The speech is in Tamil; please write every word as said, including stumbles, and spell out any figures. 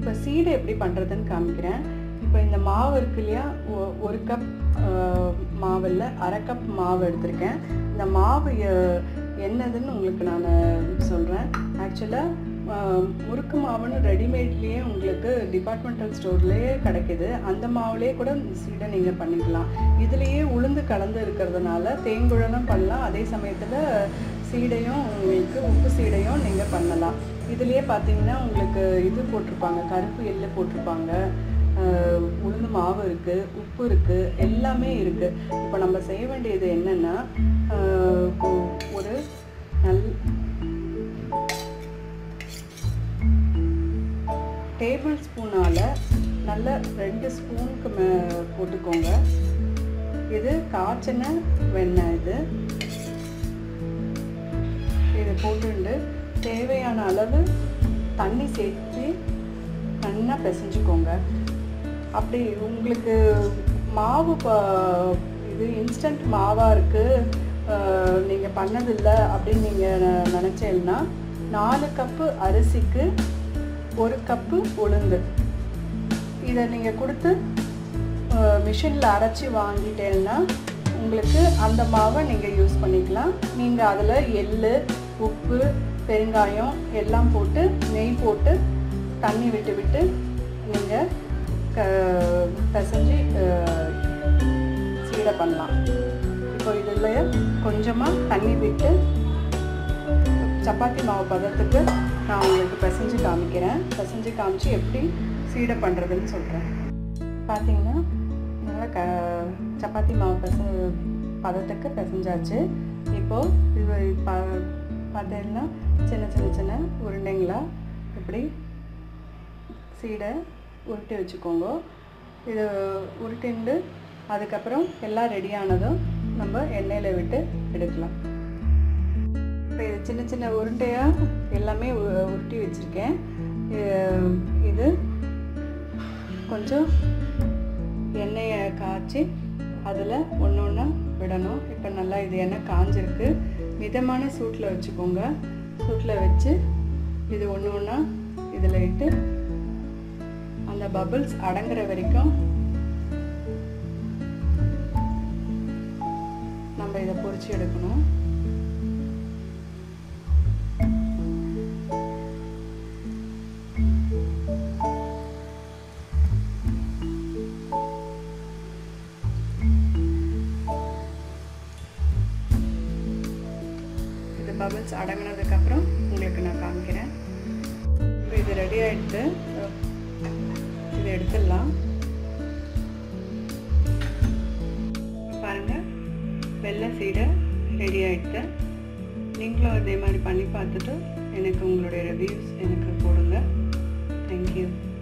இப்போ சீடை எப்படி பண்ணுறதுன்னு காமிக்கிறேன். இப்போ இந்த மாவு இருக்கு இல்லையா, ஒரு கப் மாவில் அரை கப் மாவு எடுத்திருக்கேன். இந்த மாவு என்னதுன்னு உங்களுக்கு நான் சொல்கிறேன். ஆக்சுவலாக முறுக்கு மாவுன்னு ரெடிமேட்லேயே உங்களுக்கு டிபார்ட்மெண்டல் ஸ்டோர்லேயே கிடைக்கிது. அந்த மாவுலேயே கூட சீடை நீங்கள் பண்ணிக்கலாம். இதுலேயே உளுந்து கலந்து இருக்கிறதுனால தேங்குழலும் பண்ணலாம், அதே சமயத்தில் சீடையும் உங்களுக்கு உப்பு சீடையும் நீங்கள் பண்ணலாம். இதுலேயே பார்த்தீங்கன்னா உங்களுக்கு இது போட்டிருப்பாங்க, கருப்பு எள்ளு போட்டிருப்பாங்க, உளுந்து மாவு இருக்குது, உப்பு இருக்குது, எல்லாமே இருக்குது. இப்போ நம்ம செய்ய வேண்டியது என்னென்னா, ஒரு நல் டேபிள் ஸ்பூனால் நல்ல ரெண்டு ஸ்பூனுக்கு மே போட்டுக்கோங்க. இது காய்ச்சின வெண்ணெய். இது இது போட்டுண்டு தேவையான அளவு தண்ணி சேர்த்து நல்லா பிசைஞ்சுக்கோங்க. அப்படி உங்களுக்கு மாவு இது இன்ஸ்டன்ட் மாவாக இருக்குது, நீங்கள் பண்ணதில்லை அப்படின்னு நீங்கள் நினச்சேன்னா நாலு கப்பு அரிசிக்கு ஒரு கப்பு உளுந்து இதை நீங்கள் கொடுத்து மிஷினில் அரைச்சி வாங்கிட்டேன்னா உங்களுக்கு அந்த மாவை நீங்கள் யூஸ் பண்ணிக்கலாம். நீங்கள் அதில் எள், உப்பு, பெருங்காயம் எல்லாம் போட்டு நெய் போட்டு தண்ணி விட்டு விட்டு நீங்கள் க பிசைஞ்சு சீடை பண்ணலாம். இப்போ இதில் கொஞ்சமாக தண்ணி விட்டு சப்பாத்தி மாவு பதத்துக்கு நான் உங்களுக்கு பிசைஞ்சு காமிக்கிறேன். பிசைஞ்சு காமிச்சு எப்படி சீடை பண்ணுறதுன்னு சொல்கிறேன். பார்த்தீங்கன்னா நல்லா க சப்பாத்தி மாவு பிச பதத்துக்கு பிசைஞ்சாச்சு. இப்போது இது ப பார்த்தீங்கன்னா சின்ன சின்ன சின்ன உருண்டைங்களா இப்படி சீடை உருட்டி வச்சுக்கோங்க. இது உருட்டிண்டு அதுக்கப்புறம் எல்லாம் ரெடியானதும் நம்ம எண்ணெயில் விட்டு எடுக்கலாம். இப்போ இது சின்ன சின்ன உருண்டையாக எல்லாமே உருட்டி வச்சுருக்கேன். இது கொஞ்சம் எண்ணெயை காய்ச்சி அதில் ஒன்று ஒன்றா விடணும். இப்போ நல்லா இது எண்ணெய் காஞ்சிருக்கு. மிதமான சூட்டில் வச்சுக்கோங்க. சூட்டில் வச்சு இது ஒன்று ஒன்றா இதில் இட்டு அந்த பபிள்ஸ் அடங்குற வரைக்கும் நம்ம இதை பொரிச்சு எடுக்கணும். பபிள்ஸ் அடங்கினதுக்கப்புறம் உங்களுக்கு நான் காமிக்கிறேன். இப்போ இது ரெடி ஆகிடுது. இதை எடுத்துடலாம். பாருங்கள், வெள்ளை சீடை ரெடி ஆகிடுது. நீங்களும் அதே மாதிரி பண்ணி பார்த்துட்டு எனக்கு உங்களுடைய ரிவ்யூஸ் எனக்கு போடுங்க. தேங்க்யூ.